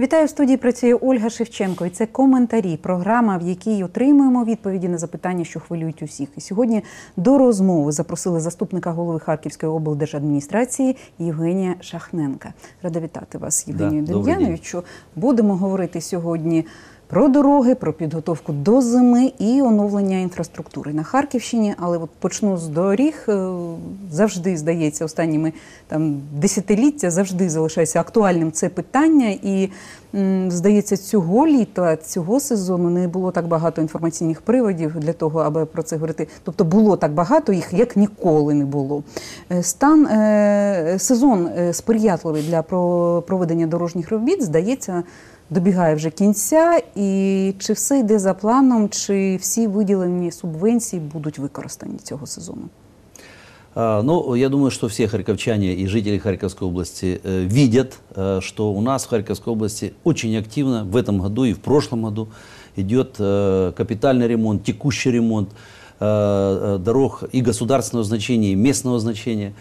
Вітаю, в студії працює Ольга Шевченко. І це «Коментарі» – програма, в якій отримуємо відповіді на запитання, що хвилюють усіх. І сьогодні до розмови запросили заступника голови Харківської облдержадміністрації Євгенія Шахненка. Рада вітати вас, Євгенію Дем'яновичу. Будемо говорити сьогодні про дороги, про підготовку до зими і оновлення інфраструктури на Харківщині. Але от почну з доріг. Завжди, здається, останніми десятиліття завжди залишається актуальним це питання. І, здається, цього літа, цього сезону не було так багато інформаційних приводів для того, аби про це говорити. Тобто було так багато їх, як ніколи не було. Сезон сприятливий для проведення дорожніх робіт, здається, добігає вже кінця, і чи все йде за планом, чи всі виділені субвенції будуть використані цього сезону? Ну, я думаю, что все харьковчане и жители Харьковской области видят, что у нас в Харьковской области очень активно в этом году и в прошлом году идет капитальный ремонт, текущий ремонт дорог и государственного значения, и местного значения.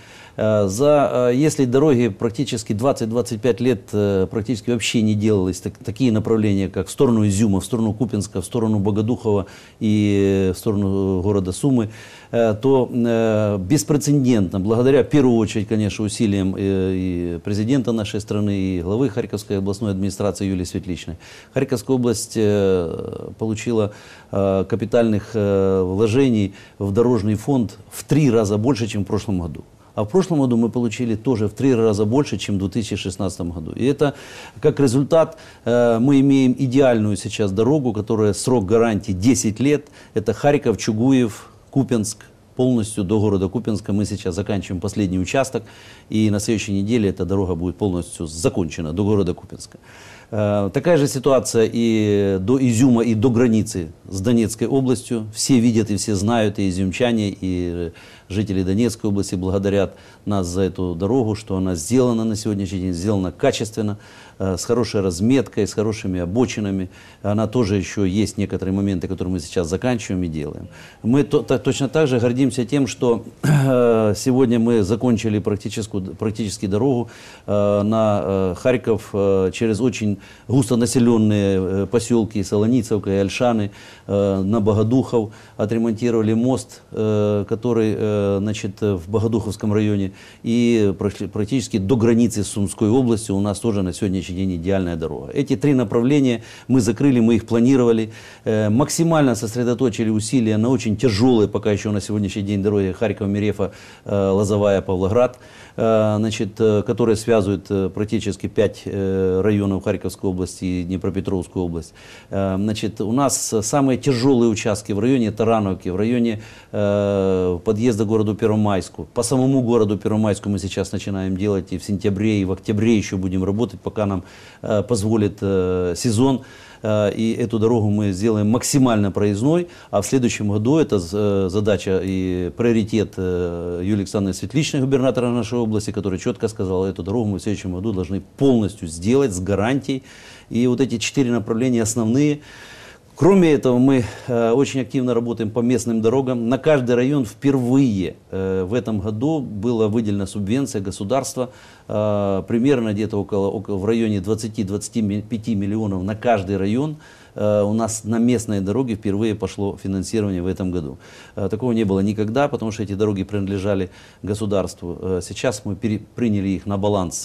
Если дороги практически 20-25 лет практически вообще не делались, такие направления, как в сторону Изюма, в сторону Купинска, в сторону Богодухова и в сторону города Сумы, то беспрецедентно, благодаря в первую очередь, конечно, усилиям и президента нашей страны, и главы Харьковской областной администрации Юлии Светличной, Харьковская область получила капитальных вложений в дорожный фонд в 3 раза больше, чем в прошлом году. А в прошлом году мы получили тоже в 3 раза больше, чем в 2016 году. И это, как результат, мы имеем идеальную сейчас дорогу, которая срок гарантии 10 лет. Это Харьков, Чугуев, Купинск. Полностью до города Купинска мы сейчас заканчиваем последний участок. И на следующей неделе эта дорога будет полностью закончена до города Купинска. Такая же ситуация и до Изюма, и до границы с Донецкой областью. Все видят и все знают, и изюмчане, и жители Донецкой области благодарят нас за эту дорогу, что она сделана на сегодняшний день, сделана качественно, с хорошей разметкой, с хорошими обочинами. Она тоже еще есть некоторые моменты, которые мы сейчас заканчиваем и делаем. Мы точно так же гордимся тем, что сегодня мы закончили практически дорогу на Харьков через очень густонаселенные поселки Солоницевка и Ольшаны, на Богодухов. Отремонтировали мост, который в Богодуховском районе. И практически до границы с Сумской областью у нас тоже на сегодняшний день идеальная дорога. Эти 3 направления мы закрыли, мы их планировали. Максимально сосредоточили усилия на очень тяжелые пока еще на сегодняшний день дороги Харьков-Мерефа, Лозовая-Павлоград, которые связывают практически 5 районов Харьковской области и Днепропетровскую область. У нас самые тяжелые участки в районе Тарановки, в районе подъезда к городу Первомайску. По самому городу Первомайску мы сейчас начинаем делать, и в сентябре, и в октябре еще будем работать, пока нам позволит сезон. И эту дорогу мы сделаем максимально проездной, а в следующем году это задача и приоритет Юлии Александровны Светличной, губернатора нашей области, который четко сказал, эту дорогу мы в следующем году должны полностью сделать с гарантией. И вот эти 4 направления основные. Кроме этого, мы очень активно работаем по местным дорогам. На каждый район впервые в этом году была выделена субвенция государства, примерно где-то в районе 20-25 миллионов на каждый район. У нас на местные дороги впервые пошло финансирование в этом году. Такого не было никогда, потому что эти дороги принадлежали государству. Сейчас мы приняли их на баланс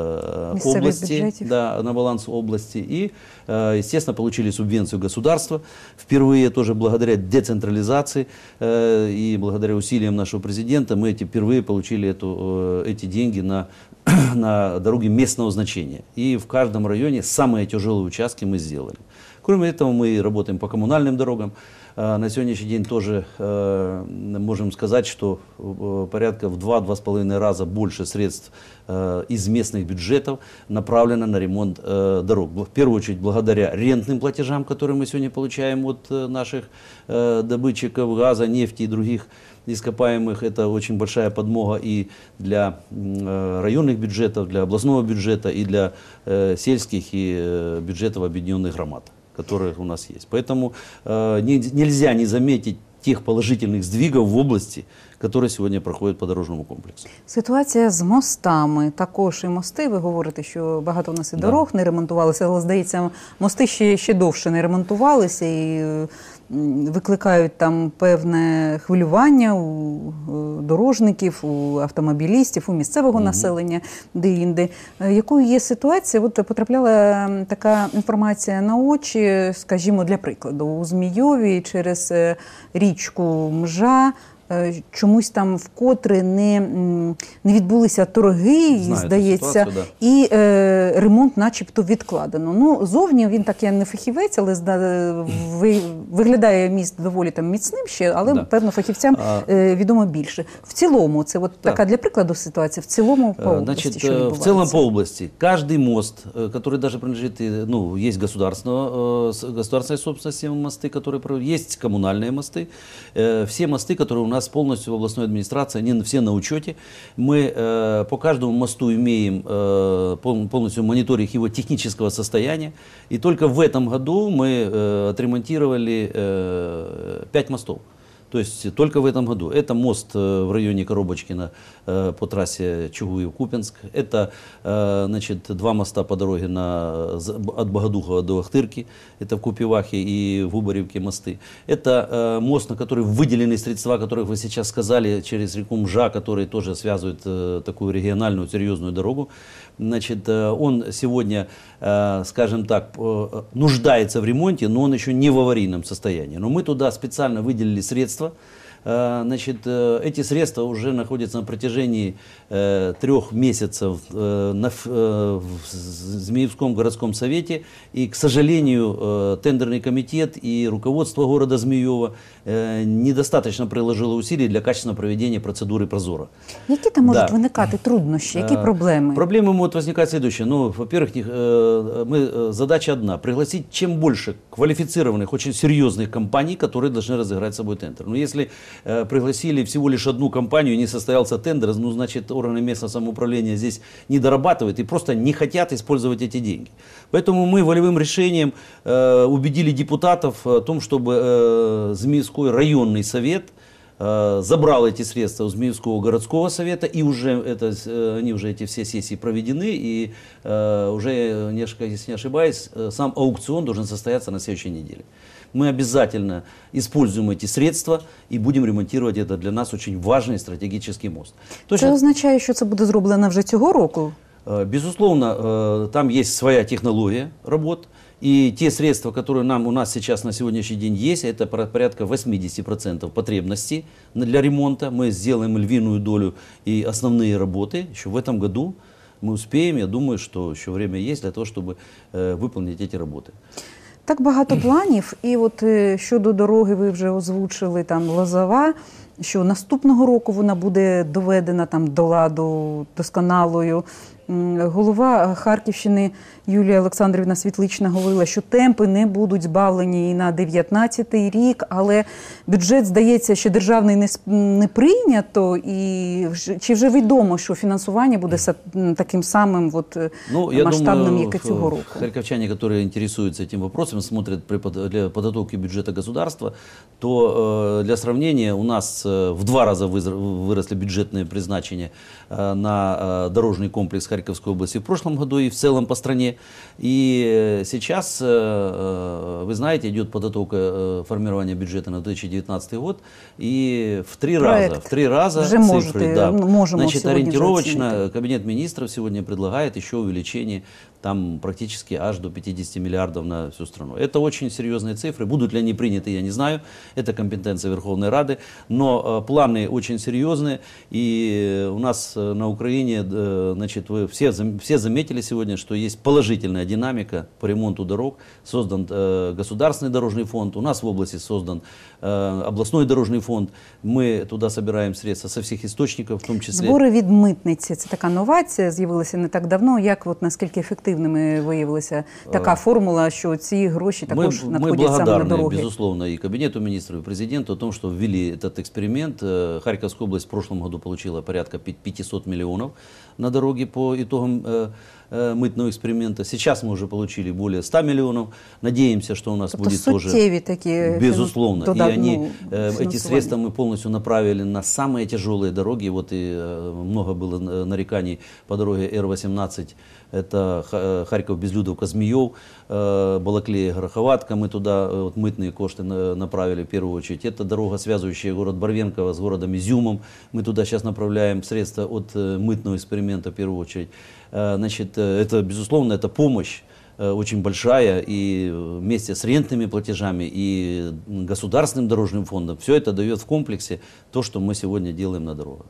области, на баланс области и, естественно, получили субвенцию государства. Впервые тоже благодаря децентрализации и благодаря усилиям нашего президента мы впервые получили эти деньги на дороги местного значения. И в каждом районе самые тяжелые участки мы сделали. Кроме этого, мы работаем по коммунальным дорогам. На сегодняшний день тоже можем сказать, что порядка в 2-2,5 раза больше средств из местных бюджетов направлено на ремонт дорог. В первую очередь благодаря рентным платежам, которые мы сегодня получаем от наших добытчиков газа, нефти и других ископаемых. Это очень большая подмога и для районных бюджетов, для областного бюджета, и для сельских бюджетов объединенных громад, которые у нас есть. Поэтому нельзя не заметить тех положительных сдвигов в области, которые сегодня проходят по дорожному комплексу. Ситуація з мостами. Також і мости, ви говорите, що багато у нас і дорог не ремонтувалися, але, здається, мости ще довше не ремонтувалися і викликають там певне хвилювання у дорожників, у автомобілістів, у місцевого населення де-інде. Якою є ситуація? От потрапляла така інформація на очі, скажімо, для прикладу, у Змійові через річку Мжа чомусь там вкотре не відбулися торги, здається, і ремонт начебто відкладено. Ну, зовні він так, я не фахівець, але виглядає міст доволі там міцним ще, але, певно, фахівцям відомо більше. В цілому, це от така для прикладу ситуація, в цілому по области, що відбувається? В целом по области. Каждый мост, который даже принадлежит, ну, есть государственной собственности мосты, которые есть коммунальные мосты. Все мосты, которые у нас полностью в областной администрации, они все на учете. Мы по каждому мосту имеем полностью мониторинг его технического состояния. И только в этом году мы отремонтировали 5 мостов. То есть только в этом году. Это мост в районе Коробочкина по трассе Чугуев-Купинск. Это, значит, 2 моста по дороге от Богодухова до Ахтырки. Это в Купивахе и в Губаревке мосты. Это мост, на который выделены средства, о которых вы сейчас сказали, через реку Мжа, который тоже связывает такую региональную серьезную дорогу. Значит, он сегодня, скажем так, нуждается в ремонте, но он еще не в аварийном состоянии. Но мы туда специально выделили средства. Значит, эти средства уже находятся на протяжении 3 месяцев в Змеевском городском совете. И, к сожалению, тендерный комитет и руководство города Змеева недостаточно приложило усилий для качественного проведения процедуры «Прозоро». Які там можуть виникати труднощі, які проблеми? Проблемы могут возникать следующие. Ну, во-первых, задача одна – пригласить чем больше квалифицированных, очень серьезных компаний, которые должны разыграть с собой тендер. Но если пригласили всего лишь одну компанию, не состоялся тендер, ну, значит, органы местного самоуправления здесь не дорабатывают и просто не хотят использовать эти деньги. Поэтому мы волевым решением убедили депутатов в том, чтобы Змеевской районный совет забрал эти средства у Змеевского городского совета, и они уже эти все сессии проведены, и уже, если не ошибаюсь, сам аукцион должен состояться на следующей неделе. Мы обязательно используем эти средства и будем ремонтировать это для нас очень важный стратегический мост. Це означає, що це буде зроблено вже цього року? Безусловно, там есть своя технология работ. И те средства, которые у нас сейчас на сегодняшний день есть, это порядка 80% потребностей для ремонта. Мы сделаем львиную долю и основные работы. Еще в этом году мы успеем, я думаю, что еще время есть для того, чтобы выполнить эти работы. Так багато планів, і от щодо дороги ви вже озвучили, там Лозова, що наступного року вона буде доведена там до ладу досконалою. Голова Харківщини Юлія Олександрівна Світлична говорила, що темпи не будуть збавлені і на 2019 рік, але бюджет, здається, ще державний не прийнято, і чи вже відомо, що фінансування буде таким самим масштабним, як і цього року? Харьковчане, которые интересуются этим вопросом, смотрят для подготовки бюджета государства, то для сравнения у нас в 2 раза выросли бюджетные призначения на дорожный комплекс Харьковской области в прошлом году и в целом по стране. И сейчас, вы знаете, идет подготовка формирования бюджета на 2019 год. И в 3 раза цифры, значит, ориентировочно Кабинет министров сегодня предлагает еще увеличение там практически аж до 50 миллиардов на всю страну. Это очень серьезные цифры. Будут ли они приняты, я не знаю. Это компетенция Верховной Рады. Но планы очень серьезные. И у нас на Украине, значит, вы все заметили сегодня, что есть положительная динамика по ремонту дорог. Создан государственный дорожный фонд. У нас в области создан областной дорожный фонд. Мы туда собираем средства со всех источников, в том числе. Збори від митниці – це така новація, з'явилася не так давно. Як наскільки ефективними виявилася така формула, що ці гроші також надходять саме на дороги? Мы благодарны, безусловно, и Кабинету министров, и президенту о том, что ввели этот эксперимент. Харьковская область в прошлом году получила порядка 500 миллионов на дороги по итогам мытного эксперимента. Сейчас мы уже получили более 100 миллионов. Надеемся, что у нас будет тоже... такие, безусловно. И они, эти финансования. средства мы полностью направили на самые тяжелые дороги. Вот и много было нареканий по дороге Р-18. Это Харьков-Безлюдовка, Змеев, Балаклея, Гороховатка. Мы туда вот, мытные кошты направили в первую очередь. Это дорога, связывающая город Барвенково с городом Изюмом. Мы туда сейчас направляем средства от мытного эксперимента в первую очередь. Значит, это, безусловно, это помощь очень большая, и вместе с рентными платежами и государственным дорожным фондом все это дает в комплексе то, что мы сегодня делаем на дорогах.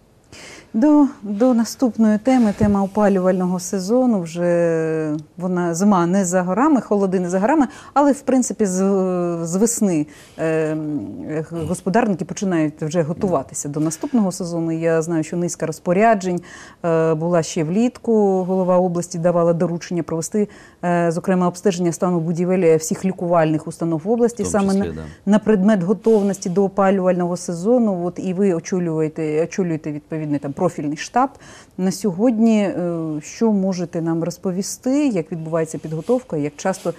До наступної теми, тема опалювального сезону, вже вона, зима не за горами, холоди не за горами, але в принципі з весни господарники починають вже готуватися до наступного сезону. Я знаю, що низка розпоряджень була ще влітку, голова області давала доручення провести, зокрема, обстеження стану будівель всіх лікувальних установ області, саме на предмет готовності до опалювального сезону. От і ви очолюєте відповідний там профільний штаб. На сьогодні що можете нам розповісти, як відбувається підготовка, як часто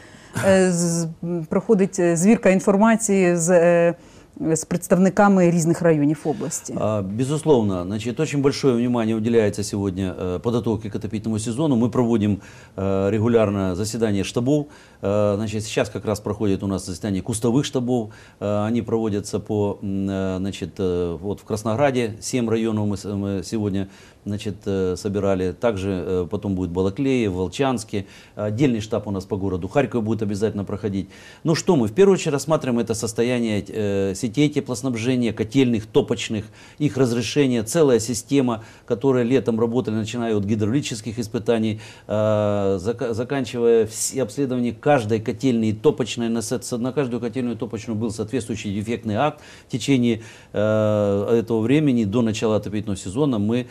проходить звірка інформації с представниками разных районов области? Безусловно. Значит, очень большое внимание уделяется сегодня подготовке к отопительному сезону. Мы проводим регулярно заседания штабов. Значит, сейчас как раз проходит у нас заседание кустовых штабов. Они проводятся значит, вот в Краснограде 7 районов мы сегодня, значит, собирали. Также потом будет Балаклее, в Волчанске. Отдельный штаб у нас по городу Харькову будет обязательно проходить. Ну что мы? В первую очередь рассматриваем это состояние сетей теплоснабжения, котельных, топочных, их разрешение, целая система, которая летом работали, начиная от гидравлических испытаний, заканчивая все обследования каждой котельной и топочной. На каждую котельную и топочную был соответствующий дефектный акт. В течение этого времени, до начала отопительного сезона, мы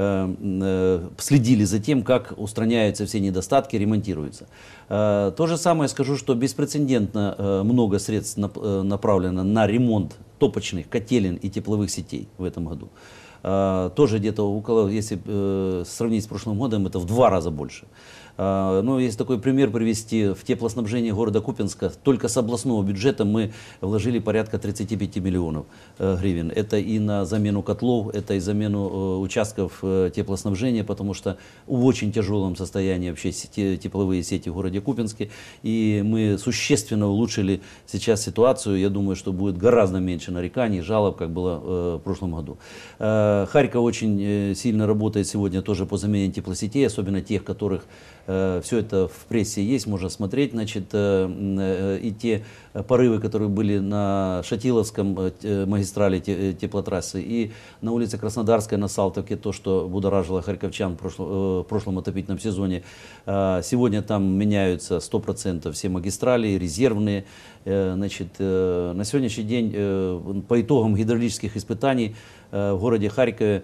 следили за тем, как устраняются все недостатки, ремонтируются. То же самое скажу, что беспрецедентно много средств направлено на ремонт топочных, котелен и тепловых сетей в этом году. Тоже где-то около, если сравнить с прошлым годом, это в 2 раза больше. Ну, если такой пример привести, в теплоснабжение города Купянска только с областного бюджета мы вложили порядка 35 миллионов гривен. Это и на замену котлов, это и замену участков теплоснабжения, потому что в очень тяжелом состоянии вообще тепловые сети в городе Купянске. И мы существенно улучшили сейчас ситуацию. Я думаю, что будет гораздо меньше нареканий, жалоб, как было в прошлом году. Харьков очень сильно работает сегодня тоже по замене теплосетей, особенно тех, которых все это в прессе есть, можно смотреть. Значит, и те порывы, которые были на Шатиловском магистрале теплотрассы и на улице Краснодарской на Салтовке, то, что будоражило харьковчан в прошлом отопительном сезоне. Сегодня там меняются 100% все магистрали, резервные. Значит, на сегодняшний день по итогам гидравлических испытаний в городе Харькове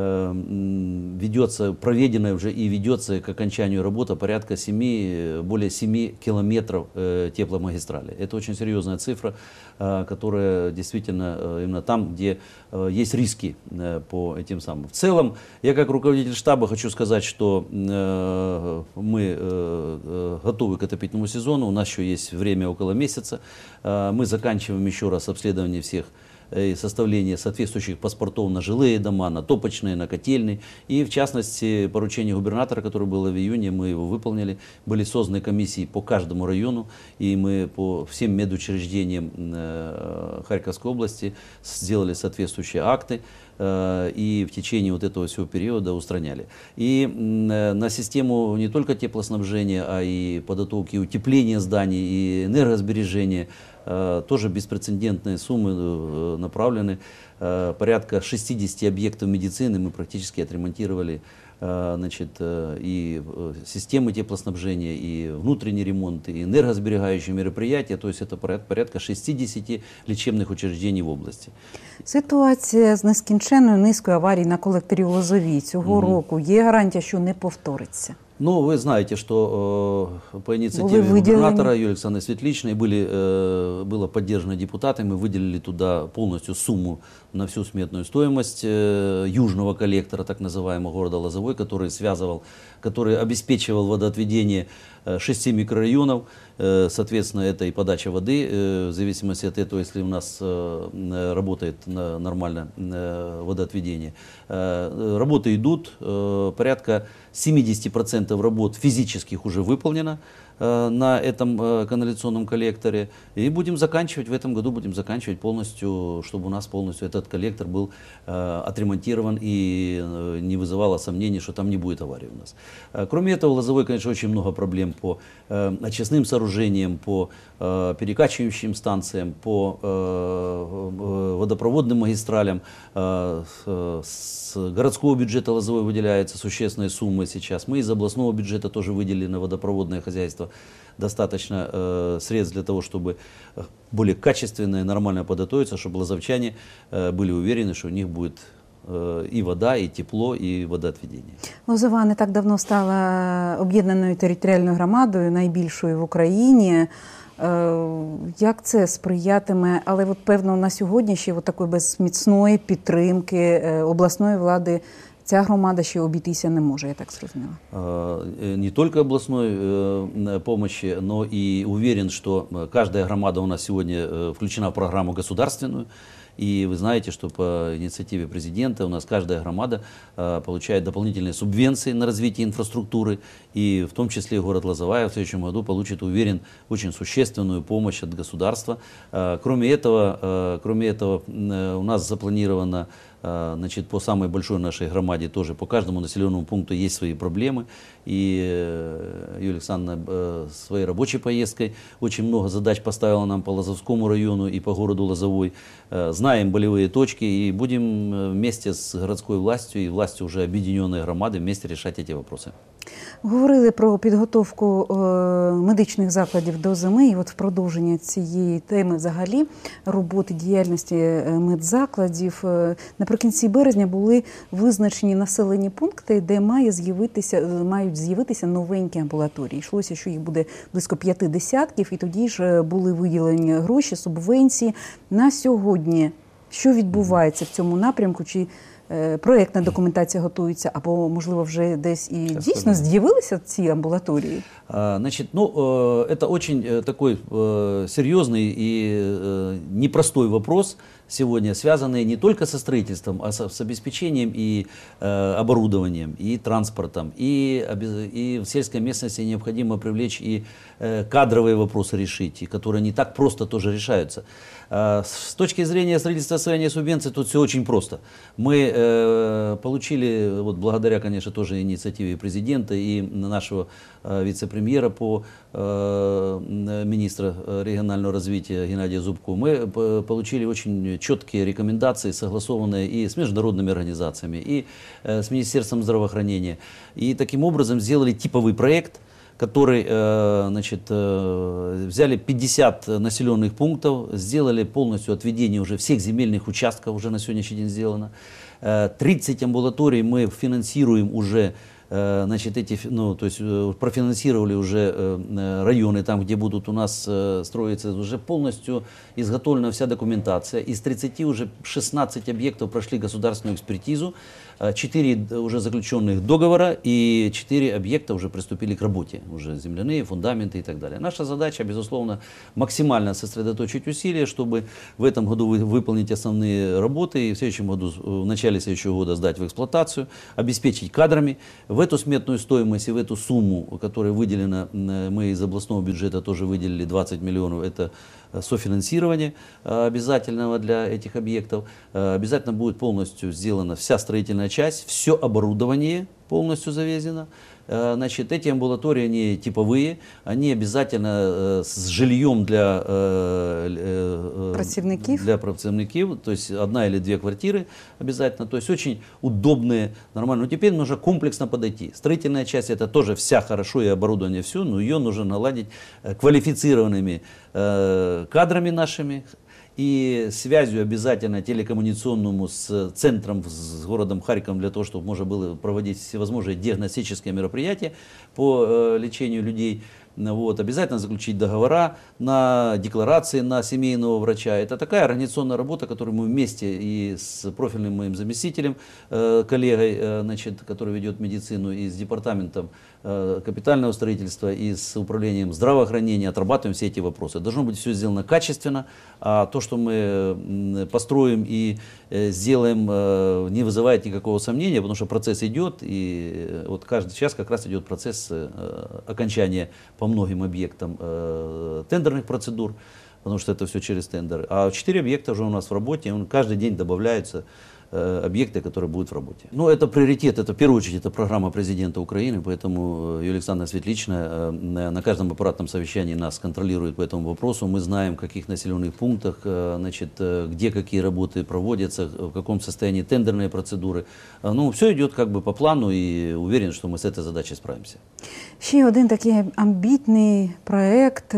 проведена уже и ведется к окончанию работы порядка более 7 километров тепломагистрали. Это очень серьезная цифра, которая действительно именно там, где есть риски по этим самым. В целом, я как руководитель штаба хочу сказать, что мы готовы к отопительному сезону, у нас еще есть время около месяца. Мы заканчиваем еще раз обследование всех и составление соответствующих паспортов на жилые дома, на топочные, на котельные. И в частности, поручение губернатора, которое было в июне, мы его выполнили. Были созданы комиссии по каждому району, и мы по всем медучреждениям Харьковской области сделали соответствующие акты. И в течение вот этого всего периода устраняли. И на систему не только теплоснабжения, а и подготовки и утепления зданий, и энергосбережения тоже беспрецедентные суммы направлены. Порядка 60 объектов медицины мы практически отремонтировали. Значит, и системы теплоснабжения, и внутренний ремонт, и энергосберегающие мероприятия. То есть это порядка 60 лечебных учреждений в області. Ситуація з нескінченною низкою аварій на колекторі Лозовій цього року. Є гарантія, що не повториться? Ну, вы знаете, что по инициативе губернатора Юлии Александровны Светличной было поддержано депутатами, мы выделили туда полностью сумму на всю сметную стоимость южного коллектора, так называемого города Лозовой, который обеспечивал водоотведение 6 микрорайонов. Соответственно, это и подача воды, в зависимости от этого, если у нас работает нормально водоотведение. Работы идут, порядка 70% работ физических уже выполнено на этом канализационном коллекторе. И будем заканчивать, в этом году будем заканчивать полностью, чтобы у нас полностью этот коллектор был отремонтирован и не вызывало сомнений, что там не будет аварии у нас. Кроме этого, в Лозовой, конечно, очень много проблем по очистным сооружениям, по перекачивающим станциям, по водопроводным магистралям. С городского бюджета Лозовой выделяются существенные суммы сейчас. Мы из областного бюджета тоже выделили на водопроводное хозяйство достаточно средств для того, чтобы более качественно и нормально подготовиться, чтобы лозовчане были уверены, что у них будет і вода, і тепло, і водоотведення. Лозова не так давно стала об'єднаною територіальною громадою, найбільшою в Україні. Як це сприятиме, але от, певно, на сьогодні ще от такої без міцної підтримки обласної влади ця громада ще обійтися не може, я так зрозуміла. Не только областной помощи, но и уверен, что каждая громада у нас сегодня включена в программу государственную. И вы знаете, что по инициативе президента у нас каждая громада получает дополнительные субвенции на развитие инфраструктуры. И в том числе город Лозовая в следующем году получит, уверен, очень существенную помощь от государства. Кроме этого у нас запланировано, значит, по самой большой нашей громаде тоже, по каждому населенному пункту есть свои проблемы. И Юлия Александровна своей рабочей поездкой очень много задач поставила нам по Лозовскому району и по городу Лозовой. Знаем болевые точки и будем вместе с городской властью и властью уже объединенной громады вместе решать эти вопросы. Говорили про підготовку медичних закладів до зими, і от в продовження цієї теми взагалі роботи, діяльності медзакладів. Наприкінці березня були визначені населені пункти, де мають з'явитися новенькі амбулаторії. Йшлося, що їх буде близько 50, і тоді ж були виділені гроші, субвенції. На сьогодні що відбувається в цьому напрямку? Чи проєктна документація готується, або, можливо, вже десь і дійсно з'явилися ці амбулаторії? Значит, это очень такой серьезный и непростой вопрос сегодня, связанный не только со строительством, а с обеспечением и оборудованием, и транспортом, и в сельской местности необходимо привлечь и кадровые вопросы решить, и которые не так просто тоже решаются. С точки зрения строительства освоения субвенций тут все очень просто. Мы получили, вот благодаря, конечно, тоже инициативе президента и нашего вице-премьера по министра регионального развития Геннадия Зубко, мы получили очень четкие рекомендации, согласованные и с международными организациями, и с Министерством здравоохранения. И таким образом сделали типовый проект, который, значит, взяли 50 населенных пунктов, сделали полностью отведение уже всех земельных участков, уже на сегодняшний день сделано. 30 амбулаторий мы финансируем уже, значит, то есть профинансировали уже районы, там, где будут у нас строиться, уже полностью изготовлена вся документация. Из 30 уже 16 объектов прошли государственную экспертизу, 4 уже заключенных договора и 4 объекта уже приступили к работе, уже земляные, фундаменты и так далее. Наша задача, безусловно, максимально сосредоточить усилия, чтобы в этом году выполнить основные работы и в следующем году, в начале следующего года сдать в эксплуатацию, обеспечить кадрами. В эту сметную стоимость и в эту сумму, которая выделена, мы из областного бюджета тоже выделили 20 миллионов, это софинансирование обязательного для этих объектов. Обязательно будет полностью сделана вся строительная часть, все оборудование полностью завезено. Значит, эти амбулатории, они типовые, они обязательно с жильем для працівників, то есть 1 или 2 квартиры обязательно, то есть очень удобные, нормально. Но теперь нужно комплексно подойти. Строительная часть, это тоже вся хорошо, и оборудование все, но ее нужно наладить квалифицированными кадрами нашими. и связью обязательно телекоммуникационному с центром, с городом Харьковом, для того, чтобы можно было проводить всевозможные диагностические мероприятия по лечению людей. Вот, обязательно заключить договора на декларации на семейного врача. Это такая организационная работа, которую мы вместе и с профильным моим заместителем, коллегой, значит, который ведет медицину, и с департаментом капитального строительства, и с управлением здравоохранения отрабатываем все эти вопросы. Должно быть все сделано качественно, а то, что мы построим и сделаем, не вызывает никакого сомнения, потому что процесс идет, и вот каждый час как раз идет процесс окончания по многим объектам тендерных процедур, потому что это все через тендеры. А 4 объекта уже у нас в работе, каждый день добавляются объекты, которые будут в работе. Ну, это приоритет, это в первую очередь это программа президента Украины, поэтому Юлия Александровна Светличная на каждом аппаратном совещании нас контролирует по этому вопросу. Мы знаем, в каких населенных пунктах, значит, где какие работы проводятся, в каком состоянии тендерные процедуры. Ну, все идет как бы по плану, и уверен, что мы с этой задачей справимся. Ще один такий амбітний проєкт,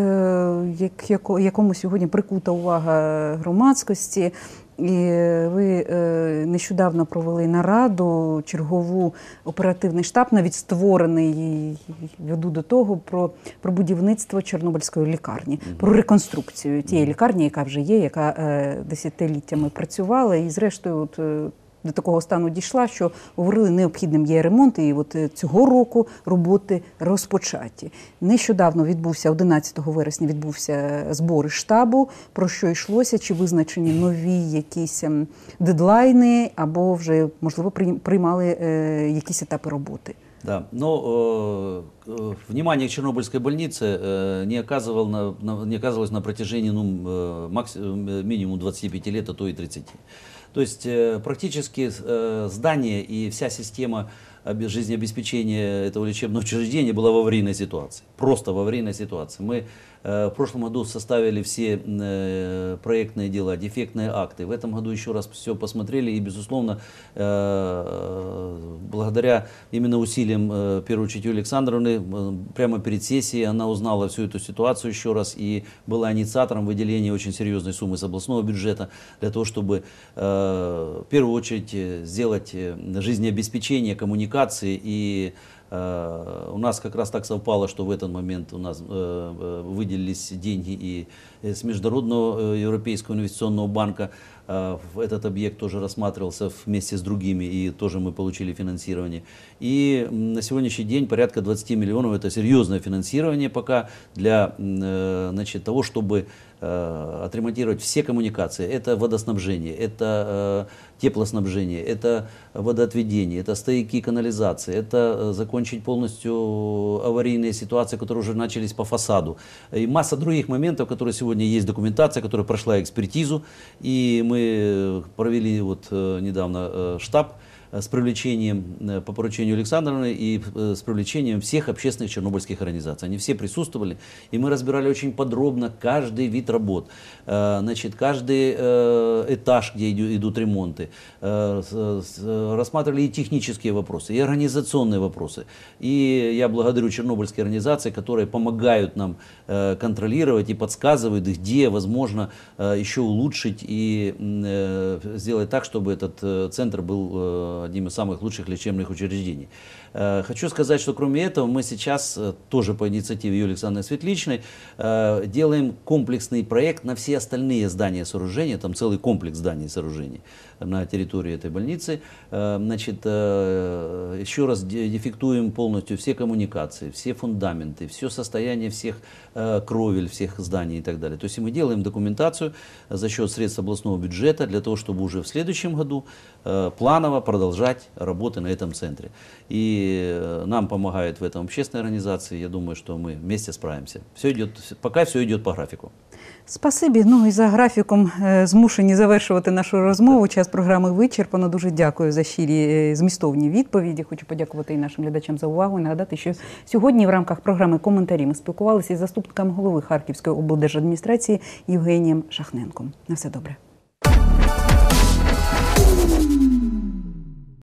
якому сьогодні прикута увага громадськості. І ви нещодавно провели нараду, чергову оперативний штаб, навіть створений, веду до того, про будівництво Чорнобильської лікарні, про реконструкцію тієї лікарні, яка вже є, яка десятиліттями працювала, і зрештою от до такого стану дійшла, що говорили, необхідним є ремонт, і от цього року роботи розпочаті. Нещодавно відбувся, 11 вересня відбувся збори штабу, про що йшлося, чи визначені нові якісь дедлайни, або вже, можливо, приймали якісь етапи роботи. Да, но внимание к Чернобыльской больнице не оказывалось на протяжении минимум 25 лет, а то и 30. То есть практически здание и вся система жизнеобеспечения этого лечебного учреждения была в аварийной ситуации. Просто в аварийной ситуации. Мы в прошлом году составили все проектные дела, дефектные акты. В этом году еще раз все посмотрели и, безусловно, благодаря именно усилиям, в первую очередь, Юлии Александровны, прямо перед сессией она узнала всю эту ситуацию еще раз и была инициатором выделения очень серьезной суммы с областного бюджета для того, чтобы в первую очередь сделать жизнеобеспечение, коммуникации и у нас как раз так совпало, что в этот момент у нас выделились деньги и с Международного Европейского инвестиционного банка. Этот объект тоже рассматривался вместе с другими, и тоже мы получили финансирование. И на сегодняшний день порядка 20 миллионов – это серьезное финансирование пока для, значит, того, чтобы отремонтировать все коммуникации. Это водоснабжение, это теплоснабжение, это водоотведение, это стояки канализации, это закончить полностью аварийные ситуации, которые уже начались по фасаду. И масса других моментов, которые сегодня есть документация, которая прошла экспертизу. И мы провели вот недавно штаб с привлечением, по поручению Александровны, и с привлечением всех общественных чернобыльских организаций. Они все присутствовали, и мы разбирали очень подробно каждый вид работ, значит, каждый этаж, где идут ремонты, рассматривали и технические вопросы, и организационные вопросы. И я благодарю чернобыльские организации, которые помогают нам контролировать и подсказывают, где возможно еще улучшить и сделать так, чтобы этот центр был одним из самых лучших лечебных учреждений. Хочу сказать, что кроме этого мы сейчас, тоже по инициативе Юлии Александровны Светличной, делаем комплексный проект на все остальные здания и сооружения, там целый комплекс зданий и сооружений на территории этой больницы. Значит, еще раз дефектуем полностью все коммуникации, все фундаменты, все состояние всех кровель, всех зданий и так далее. То есть мы делаем документацию за счет средств областного бюджета для того, чтобы уже в следующем году планово продолжать работы на этом центре. И нам помогают в этом общественные организации. Я думаю, что мы вместе справимся. Пока все идет по графику. Спасибі. Ну і за графіком змушені завершувати нашу розмову. Час програми вичерпано. Дуже дякую за щирі змістовні відповіді. Хочу подякувати і нашим глядачам за увагу. І нагадати, що сьогодні в рамках програми «Коментарі» ми спілкувалися із заступником голови Харківської облдержадміністрації Євгенієм Шахненком. На все добре.